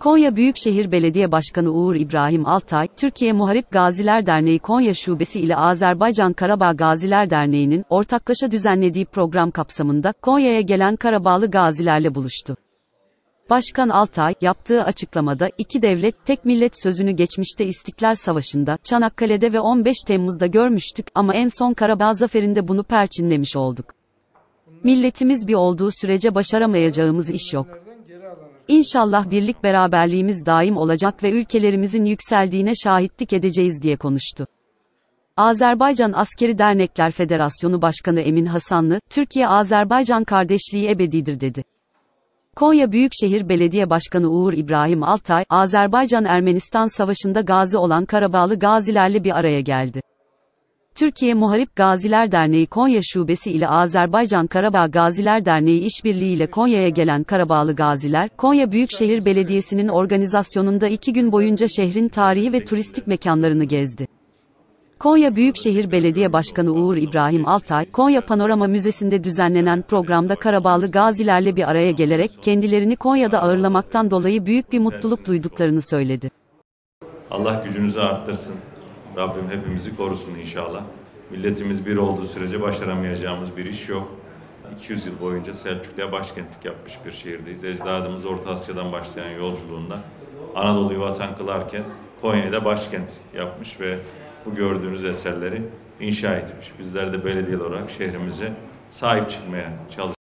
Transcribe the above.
Konya Büyükşehir Belediye Başkanı Uğur İbrahim Altay, Türkiye Muharip Gaziler Derneği Konya Şubesi ile Azerbaycan Karabağ Gaziler Derneği'nin ortaklaşa düzenlediği program kapsamında Konya'ya gelen Karabağlı gazilerle buluştu. Başkan Altay, yaptığı açıklamada, iki devlet, tek millet sözünü geçmişte İstiklal Savaşı'nda, Çanakkale'de ve 15 Temmuz'da görmüştük ama en son Karabağ zaferinde bunu perçinlemiş olduk. Milletimiz bir olduğu sürece başaramayacağımız iş yok. İnşallah birlik beraberliğimiz daim olacak ve ülkelerimizin yükseldiğine şahitlik edeceğiz diye konuştu. Azerbaycan Askeri Dernekler Federasyonu Başkanı Emin Hasanlı, Türkiye-Azerbaycan kardeşliği ebedidir dedi. Konya Büyükşehir Belediye Başkanı Uğur İbrahim Altay, Azerbaycan-Ermenistan Savaşı'nda gazi olan Karabağlı gazilerle bir araya geldi. Türkiye Muharip Gaziler Derneği Konya Şubesi ile Azerbaycan Karabağ Gaziler Derneği işbirliğiyle Konya'ya gelen Karabağlı gaziler, Konya Büyükşehir Belediyesi'nin organizasyonunda 2 gün boyunca şehrin tarihi ve turistik mekanlarını gezdi. Konya Büyükşehir Belediye Başkanı Uğur İbrahim Altay, Konya Panorama Müzesi'nde düzenlenen programda Karabağlı gazilerle bir araya gelerek, kendilerini Konya'da ağırlamaktan dolayı büyük bir mutluluk duyduklarını söyledi. Allah gücünüzü arttırsın. Rabbim hepimizi korusun inşallah. Milletimiz bir olduğu sürece başaramayacağımız bir iş yok. 200 yıl boyunca Selçuklu'ya başkentlik yapmış bir şehirdeyiz. Ecdadımız Orta Asya'dan başlayan yolculuğunda Anadolu'yu vatan kılarken Konya'yı da başkent yapmış ve bu gördüğünüz eserleri inşa etmiş. Bizler de belediye olarak şehrimize sahip çıkmaya çalışıyoruz.